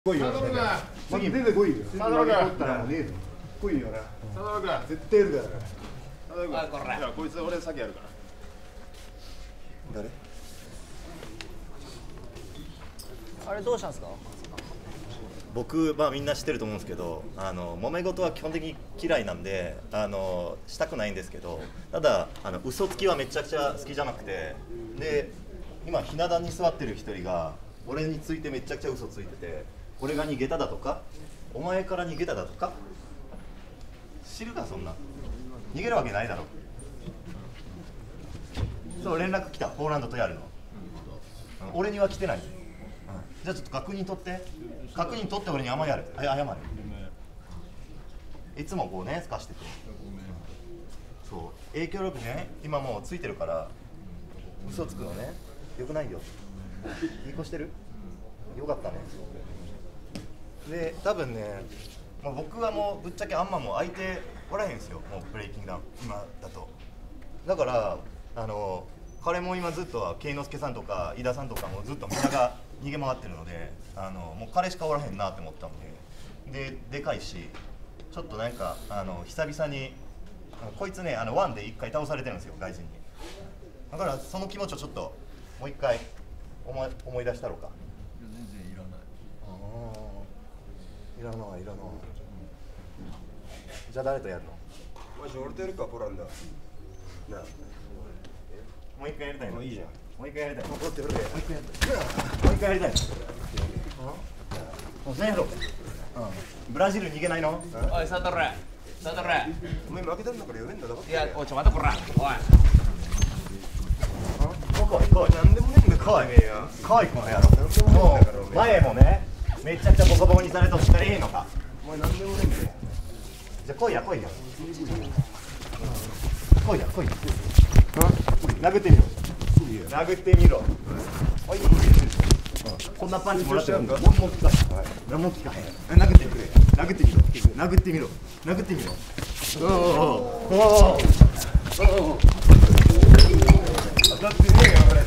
来いよ。次出てこいよ。サドルが取ったらもうねえぞ。来いよな。サドルが絶対いるから。サドルが。いやこいつ俺先やるから。誰？ あれどうしたんですか？ 僕、みんな知ってると思うんですけど、揉め事は基本的に嫌いなんで、したくないんですけど、ただ嘘つきはめちゃくちゃ好きじゃなくて、で今ひな壇に座ってる一人が俺についてめちゃくちゃ嘘ついてて、俺が逃げただとか、お前から逃げただとか、知るかそんな、逃げるわけないだろ。そう連絡来た、ポーランドとやるの。俺には来てない。じゃあちょっと確認取って、俺に謝れ。いつもこうね、すかしてて。そう影響力ね、今もうついてるから、嘘つくのね、よくないよ。いい子してる？よかったね。で、多分ね、僕はもうぶっちゃけあんまもう相手おらへんすよ、もうブレイキングダウン、今だと。だから、彼も今ずっと慶之助さんとか井田さんとかもずっとみんなが逃げ回ってるので、もう彼しかおらへんなって思ったので、でかいし、ちょっとなんか久々にこいつね、ワンで1回倒されてるんですよ、外人に。だからその気持ちをちょっともう1回思い出したろうか。 全然いらない。 いらない。じゃあ誰とやるの？ マジ俺とやるか、ポランダ。なあ。 もう1回やりたいの？ いいじゃん。 もう1回やりたいの？ もう一回やりたい。 もう1回やりたいの？もう全やろう。ブラジル逃げないの？ おいサトルお前負けたんだから読めんだろ。 いやおいちょ待ってこらおい来い。 なんでもねえんだ来いねえよ。 来いこの野郎。もう前もね、めちゃくちゃボコボコにされたしかいいのか。 お前なんでもねえんだよ。 じゃあ来いや。来いや。殴ってみろ。おい。こんなパンチもらってるんだ。何も効かへん。殴ってみろ。おお。当たってねえよ、俺。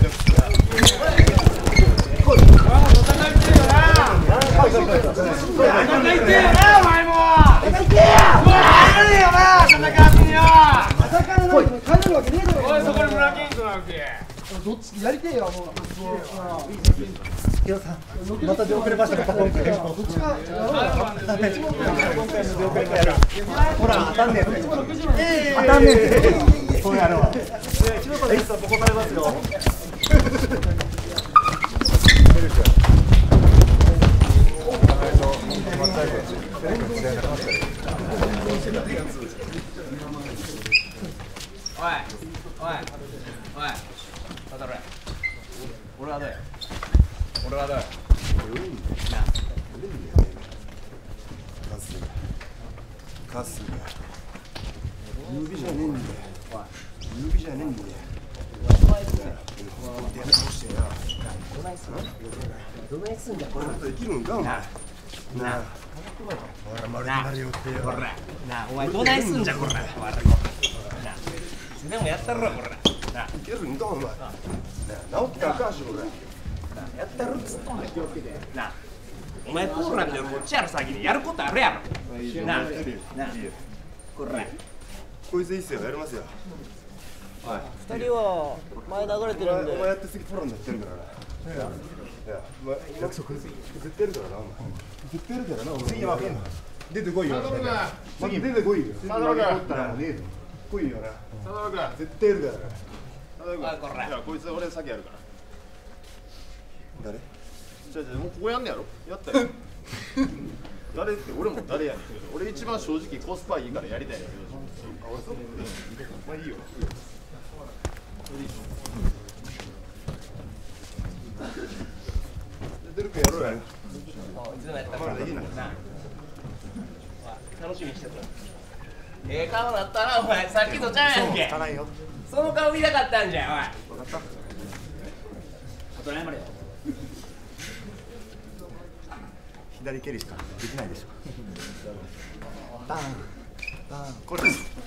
来い。 どっちやりてえよ、もう。 また出遅れましたか、今回。 どっちか。 ほら、当たんねえ。これやろう。白田さん、ボコされますよ。 おいサトル俺はどうやカスが指じゃねえんだよ。指じゃねえんだよ。どないすんじゃこれ。できるんかお前。なあ。ほら丸くなるよってよ。 なあお前どないすんじゃこらなあでもやったろこらなあいけるんかお前。なあ直樹高橋これ。 やったろっつっとんねんなあお前ポーランドよりこっちやろ先にやることあるやろなあこらこいついいっすよ、やりますよ。 二人は前流れてるんでお前やって次ポランドやってるからな。いや、約束絶対やるからな、お前。絶対やるからな、お前。 次負けんの？ 出てこいよ。次出てこいよ。サドルが取ったらもうねえぞ。来いよな。サドルが絶対やるからな。サドルが。いや、こいつ俺先やるから。誰？もうここやんねやろ。やったよ。誰って俺も誰やねん。俺一番正直コスパいいからやりたいんだけど。あ、俺そう。まあいいよ。出るかやろうや。 いつでもやったからまだいいな。 楽しみにしてた顔だったなお前さっきとちゃうやんけその顔見たかったんじゃおい分かったあと謝れよ左蹴りしかできないでしょ。バーン。これ。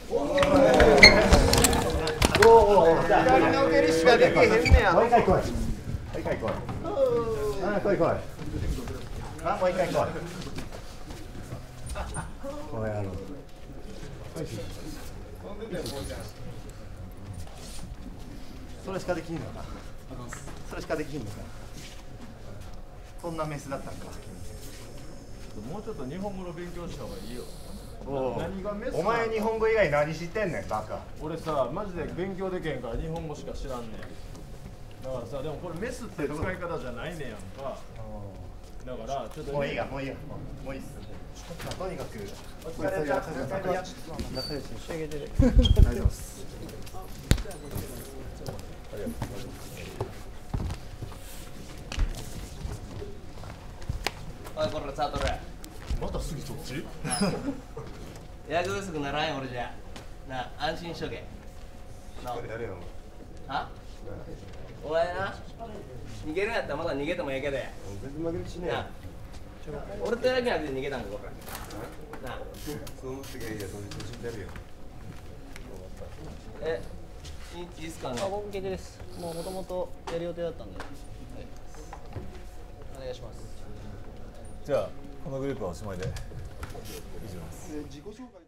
左の蹴りしかできへんねや。 もう一回来い。もう一回来い。来い。 あ、もう一回行こう。この野郎。それしかできんのか。それしかできんのか。そんなメスだったんか。 もうちょっと日本語の勉強した方がいいよ。 何がメス？お前日本語以外何知ってんねん、バカ。 俺さ、マジで勉強でけんから日本語しか知らんねん。だからさ、でもこれメスって使い方じゃないねんやんか。だからちょっともういいや、もういいや。もういいっす。とにかくお疲れ様。仲良し仕上げて。大丈夫です。 おいこれサトル、 また次そっち？ 役薄くならんよ俺じゃ。なあ、安心しとけ。なあ、 やれよ。 は？お前な、逃げるんやったらまだ逃げてもええけどや。 全然負けるしね。 なあ、俺とやる気なくて逃げたんかこれ。なあ。 そう思ってけいや、それ死んでるよ。 いいっすかね。 あ、僕決定です。もともとやる予定だったんで。はい、お願いします。 じゃあこのグループはおしまいで以上です。 自己紹介